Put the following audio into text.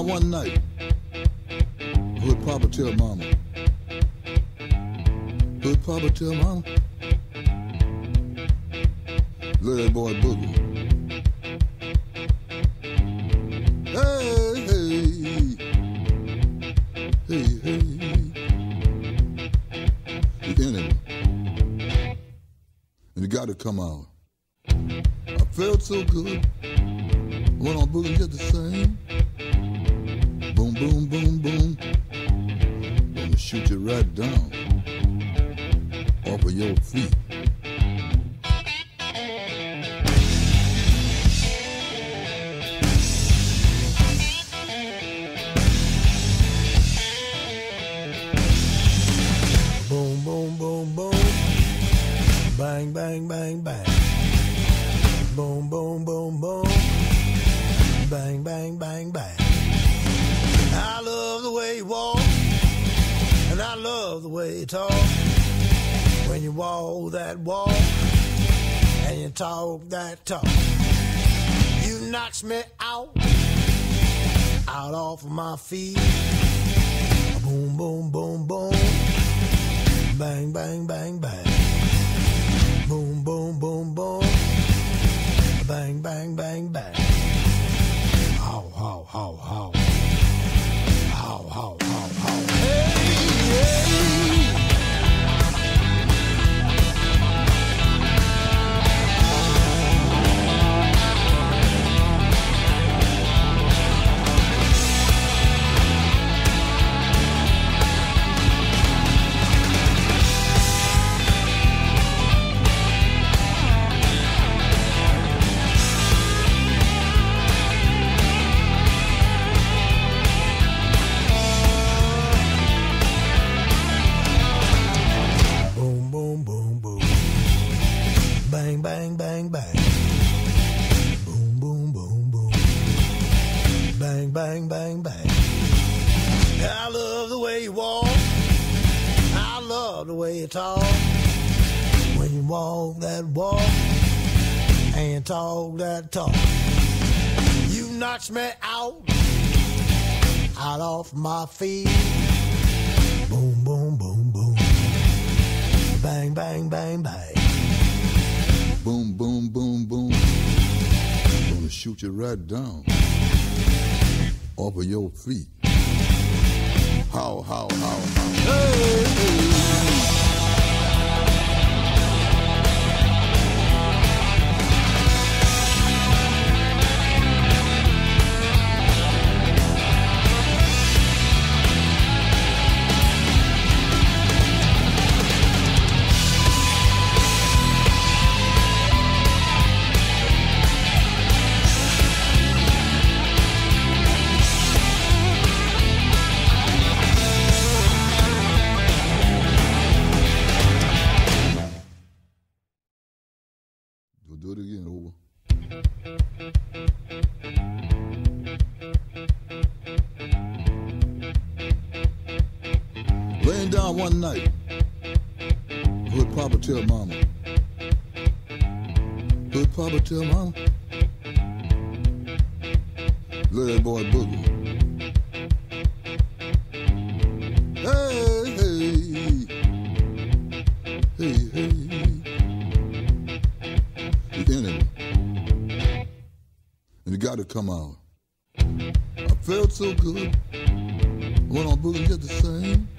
one night. Hood Papa tell Mama. Hood Papa tell Mama. Let that boy boogie. Hey, hey, hey, hey. The enemy. And you got to come out. I felt so good. Went on boogie just the same. Boom, boom, boom, boom. Gonna shoot you right down off of your feet. Boom, boom, boom, boom. Bang, bang, bang, bang. Boom, boom, boom, boom. Bang, bang, bang, bang. I love the way you walk, and I love the way you talk. When you walk that walk, and you talk that talk, you knocks me out off of my feet. Boom, boom, boom, boom. Bang, bang, bang, bang. Boom, boom, boom, boom. Bang, bang, bang, bang. How, how, how, how. How, how, how, how. Hey, hey. Bang, bang, bang, bang. Boom, boom, boom, boom. Bang, bang, bang, bang. I love the way you walk. I love the way you talk. When you walk that walk and talk that talk, you knocks me out off my feet. Boom, boom, boom, boom. Bang, bang, bang, bang. Boom, boom, boom, boom. Gonna shoot you right down off of your feet. How, how, how, how. Hey, hey. Do it again, over. Laying down one night, Hood Papa tell Mama. Hood Papa tell Mama. Let that boy boogie. Hey, hey, hey, hey. Enemy. And you got to come out. I felt so good. Went on boogie just the same.